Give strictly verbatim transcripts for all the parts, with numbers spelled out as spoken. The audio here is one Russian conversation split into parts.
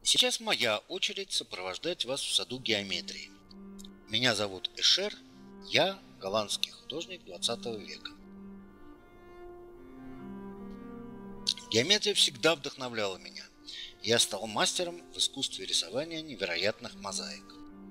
Сейчас моя очередь сопровождать вас в саду геометрии. Меня зовут Эшер, я голландский художник двадцатого века. Геометрия всегда вдохновляла меня. Я стал мастером в искусстве рисования невероятных мозаик.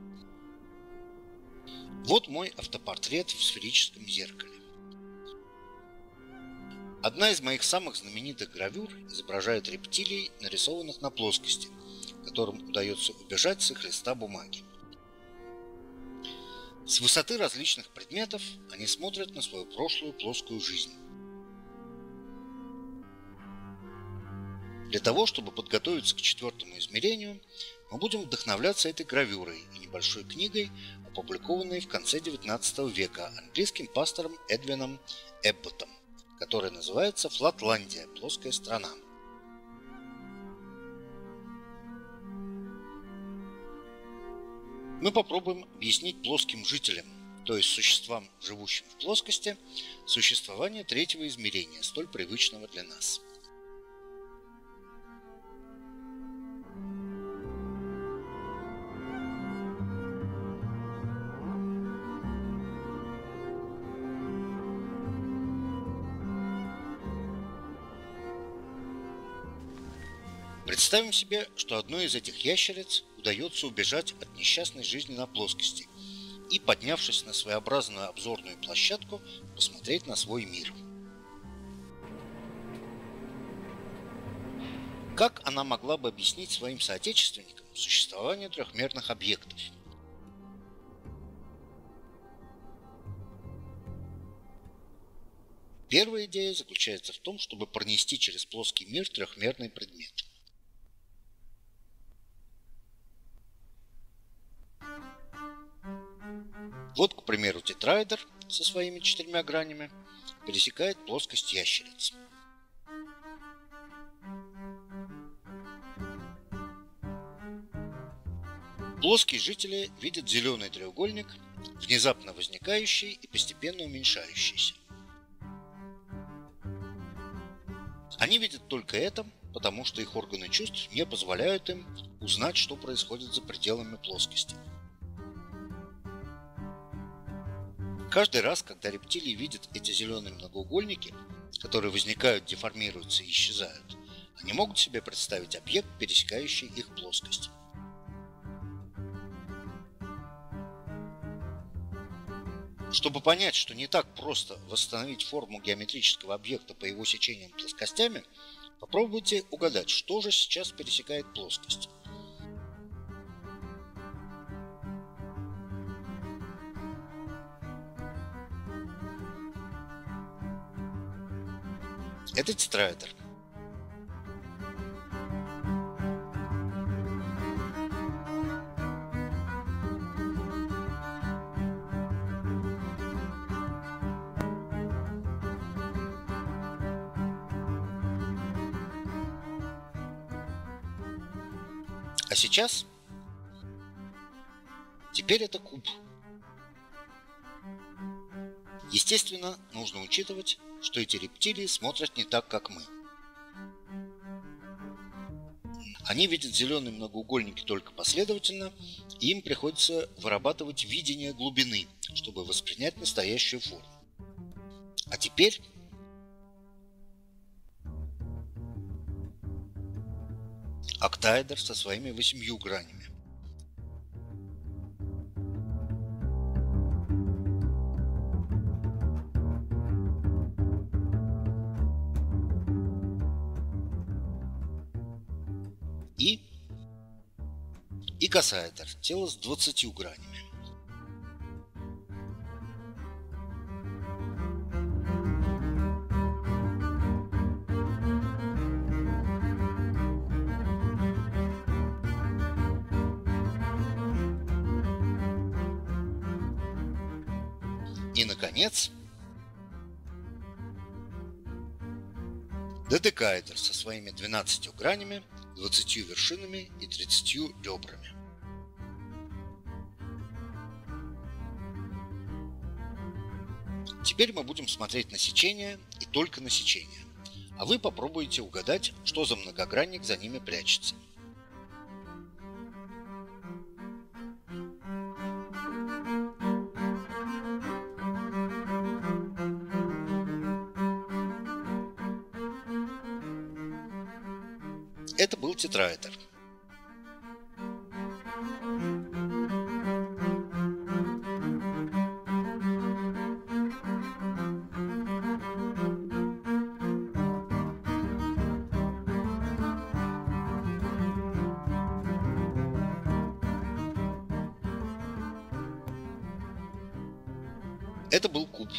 Вот мой автопортрет в сферическом зеркале. Одна из моих самых знаменитых гравюр изображает рептилий, нарисованных на плоскости, которым удается убежать с их листа бумаги. С высоты различных предметов они смотрят на свою прошлую плоскую жизнь. Для того, чтобы подготовиться к четвертому измерению, мы будем вдохновляться этой гравюрой и небольшой книгой, опубликованной в конце девятнадцатого века английским пастором Эдвином Эбботом, которая называется «Флатландия. Плоская страна». Мы попробуем объяснить плоским жителям, то есть существам, живущим в плоскости, существование третьего измерения, столь привычного для нас. Представим себе, что одной из этих ящериц удается убежать от несчастной жизни на плоскости и, поднявшись на своеобразную обзорную площадку, посмотреть на свой мир. Как она могла бы объяснить своим соотечественникам существование трехмерных объектов? Первая идея заключается в том, чтобы пронести через плоский мир трехмерный предмет. Вот, к примеру, тетраэдр со своими четырьмя гранями пересекает плоскость ящерицы. Плоские жители видят зеленый треугольник, внезапно возникающий и постепенно уменьшающийся. Они видят только это, потому что их органы чувств не позволяют им узнать, что происходит за пределами плоскости. Каждый раз, когда рептилии видят эти зеленые многоугольники, которые возникают, деформируются и исчезают, они могут себе представить объект, пересекающий их плоскость. Чтобы понять, что не так просто восстановить форму геометрического объекта по его сечениям плоскостями, попробуйте угадать, что же сейчас пересекает плоскость. Это тетраэдр. А сейчас, теперь это куб. Естественно, нужно учитывать, что эти рептилии смотрят не так, как мы. Они видят зеленые многоугольники только последовательно, и им приходится вырабатывать видение глубины, чтобы воспринять настоящую форму. А теперь октаэдр со своими восемью гранями. И икосаэдр, тело с двадцатью гранями. И, наконец, додекаэдр со своими двенадцатью гранями, двадцатью вершинами и тридцатью ребрами. Теперь мы будем смотреть на сечение и только на сечение, а вы попробуйте угадать, что за многогранник за ними прячется. Это был тетраэдр. Это был куб.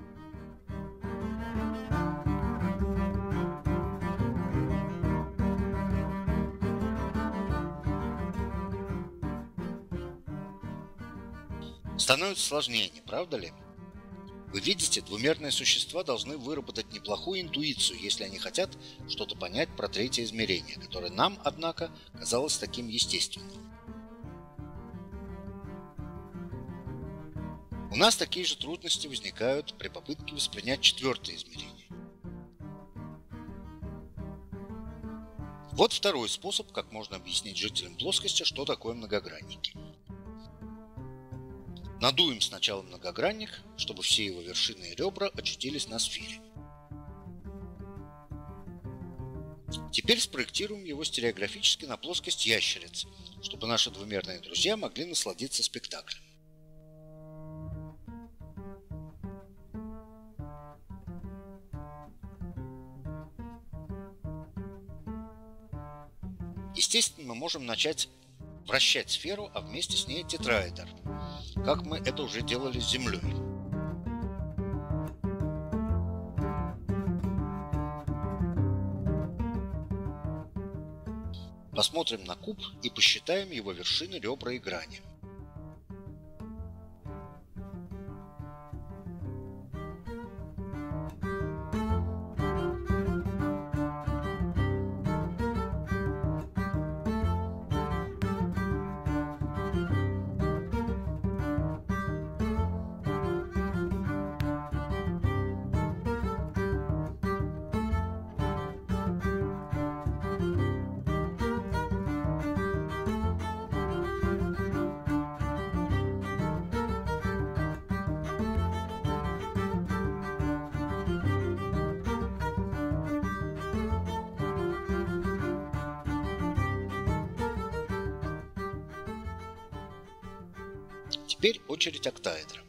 Становится сложнее, не правда ли? Вы видите, двумерные существа должны выработать неплохую интуицию, если они хотят что-то понять про третье измерение, которое нам, однако, казалось таким естественным. У нас такие же трудности возникают при попытке воспринять четвертое измерение. Вот второй способ, как можно объяснить жителям плоскости, что такое многогранники. Надуем сначала многогранник, чтобы все его вершины и ребра очутились на сфере. Теперь спроектируем его стереографически на плоскость ящерицы, чтобы наши двумерные друзья могли насладиться спектаклем. Естественно, мы можем начать вращать сферу, а вместе с ней тетраэдр, как мы это уже делали с Землей. Посмотрим на куб и посчитаем его вершины, ребра и грани. Теперь очередь октаэдра.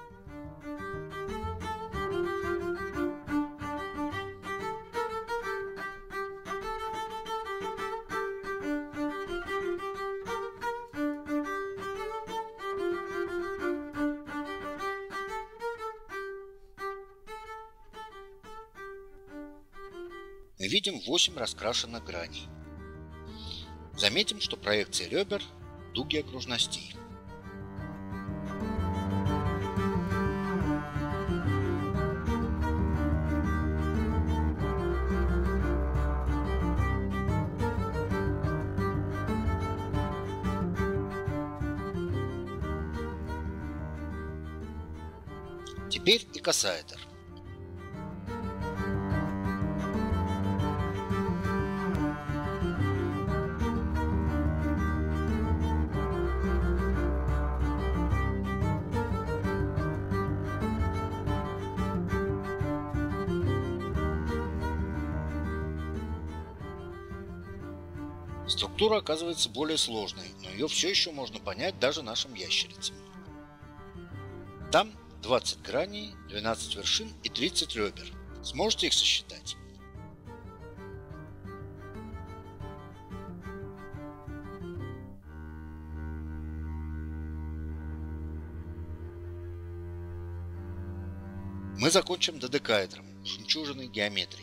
Мы видим восемь раскрашенных граней. Заметим, что проекции ребер – дуги окружностей. Теперь икосаэдр. Структура оказывается более сложной, но ее все еще можно понять даже нашим ящерицам. Там двадцать граней, двенадцать вершин и тридцать ребер. Сможете их сосчитать? Мы закончим додекаэдром, жемчужиной геометрии.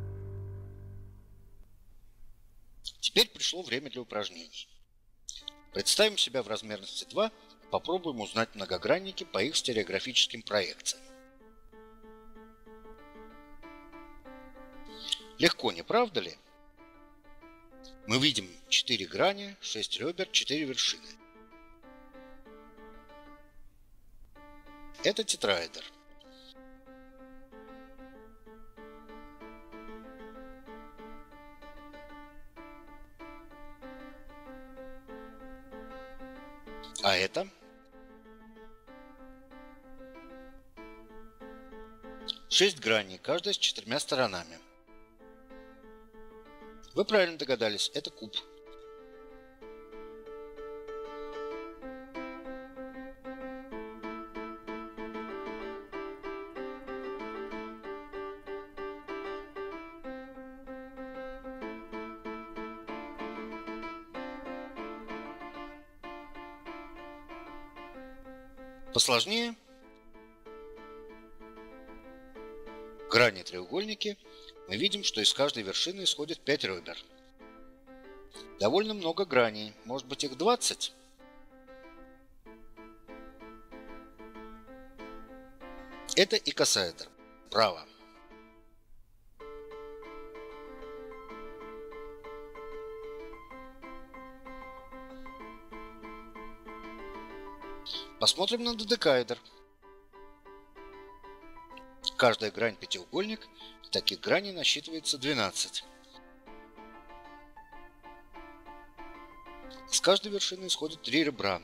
Теперь пришло время для упражнений. Представим себя в размерности два и попробуем узнать многогранники по их стереографическим проекциям. Легко, не правда ли? Мы видим четыре грани, шесть ребер, четыре вершины. Это тетраэдр. А это? Шесть граней, каждая с четырьмя сторонами. Вы правильно догадались, это куб. Посложнее. Грани треугольники. Мы видим, что из каждой вершины исходит пять ребер. Довольно много граней. Может быть, их двадцать? Это икосаэдр. Право. Посмотрим на додекаэдр. Каждая грань пятиугольник, и таких граней насчитывается двенадцать. С каждой вершины исходит три ребра.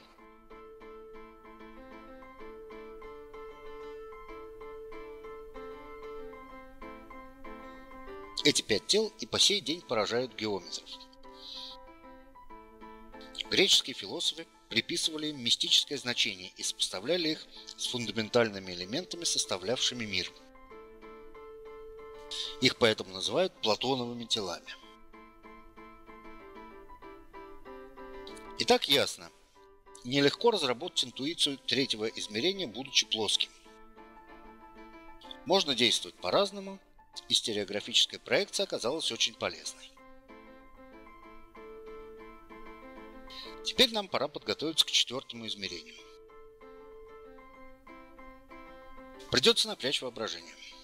Эти пять тел и по сей день поражают геометров. Греческие философы приписывали им мистическое значение и сопоставляли их с фундаментальными элементами, составлявшими мир. Их поэтому называют платоновыми телами. Итак, ясно. Нелегко разработать интуицию третьего измерения, будучи плоским. Можно действовать по-разному, и стереографическая проекция оказалась очень полезной. Теперь нам пора подготовиться к четвертому измерению. Придется напрячь воображение.